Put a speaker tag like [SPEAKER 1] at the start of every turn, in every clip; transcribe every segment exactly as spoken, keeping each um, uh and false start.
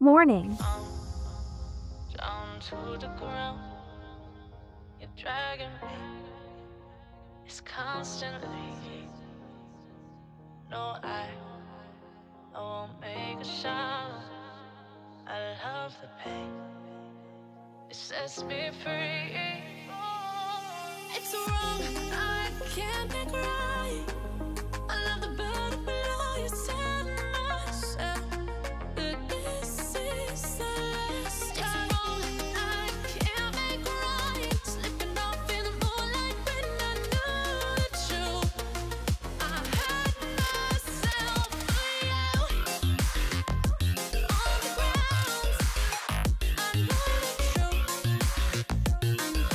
[SPEAKER 1] Warning.
[SPEAKER 2] Down to the ground, you're dragging me. It's constantly. No, I, I won't make a sound. I love the pain. It sets me free.
[SPEAKER 3] It's wrong, I can't make right. I love the bird below you, said myself. But this is the last. It's wrong, I can't make right. Slipping off in the moonlight when I knew the truth. I had myself for you. On the ground, I know the truth. I know the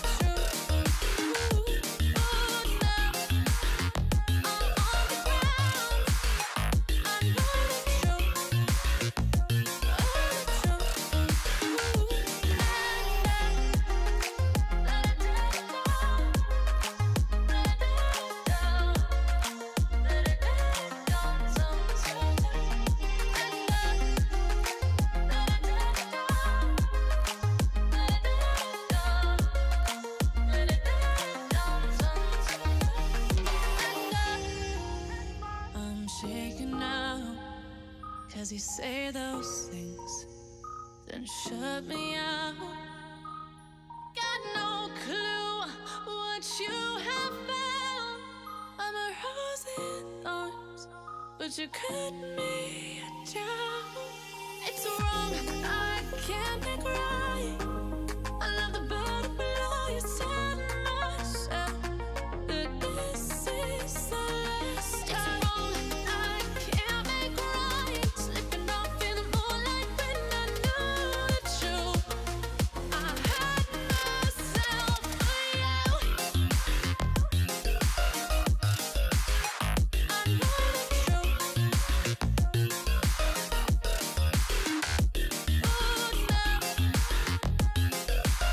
[SPEAKER 3] truth. Oh, now I'm on the ground. I know the truth. I'm shaking now, 'cause you say those things, then shut me out. Got no clue what you have found. I'm a rose in thorns, but you cut me down. It's wrong, I can't make right. I love the bird below you, said myself. But this is the last. It's wrong, I can't make right. Slipping off in the moonlight when I knew the truth. I had myself for you. I know the truth. Oh, now I know the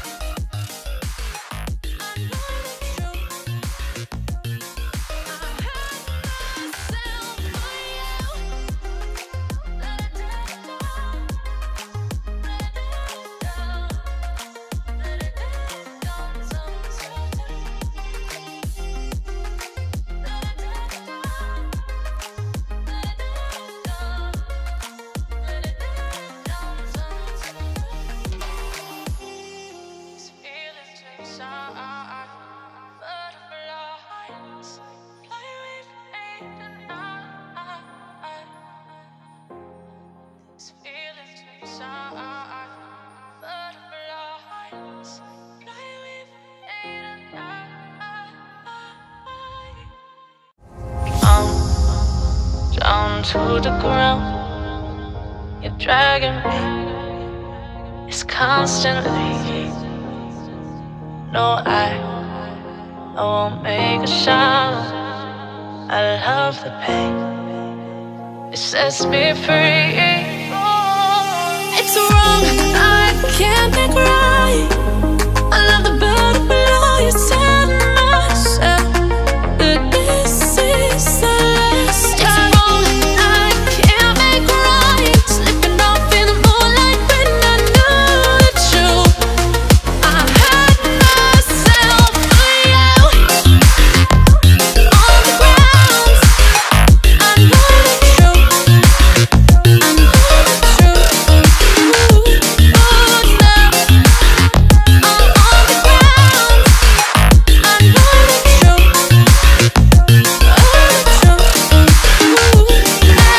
[SPEAKER 3] These feelings inside, butterflies fly with me tonight. These feelings inside, butterflies fly with me tonight. I'm down to the ground, you're dragging me. It's constantly. No, I, I won't make a sound. I love the pain. It sets me free.